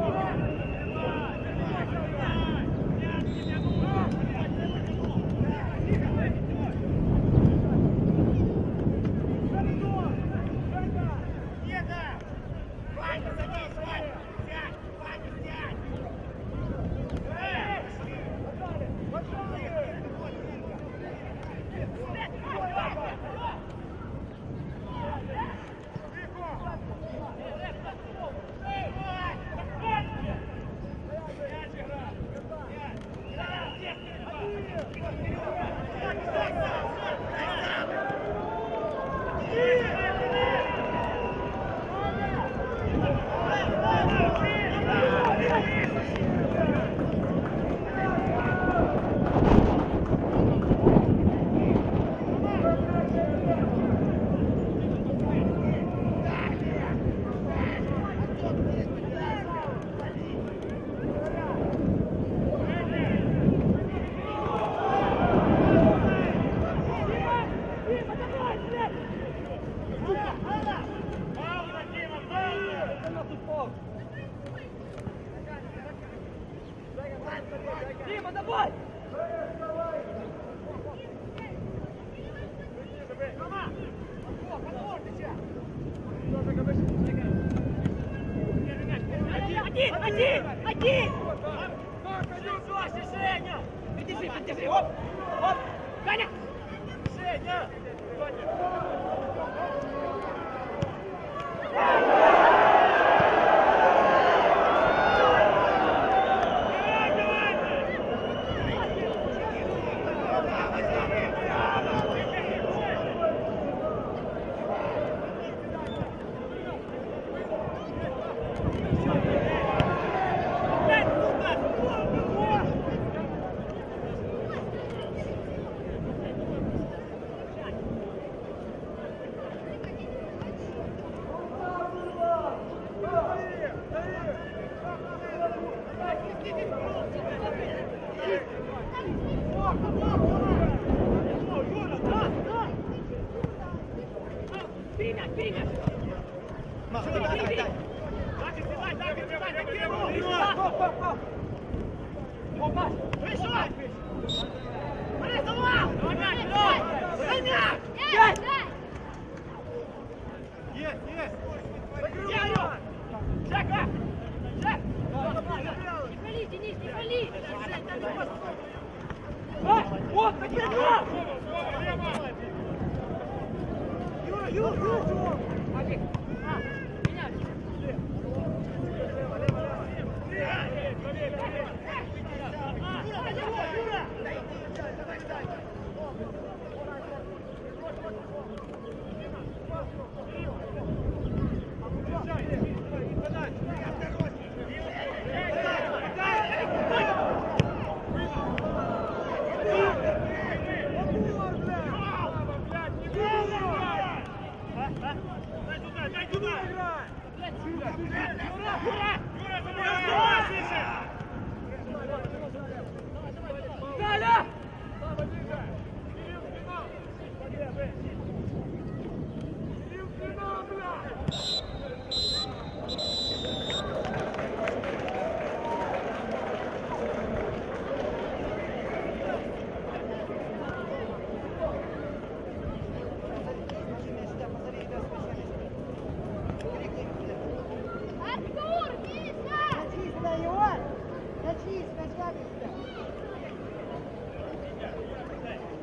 Дима, давай! Один! Женя! Поддержи! Оп! Оп! Женя! Женя! Юра! Артур, Миша! Чисто, Егор! Чисто, слабенько!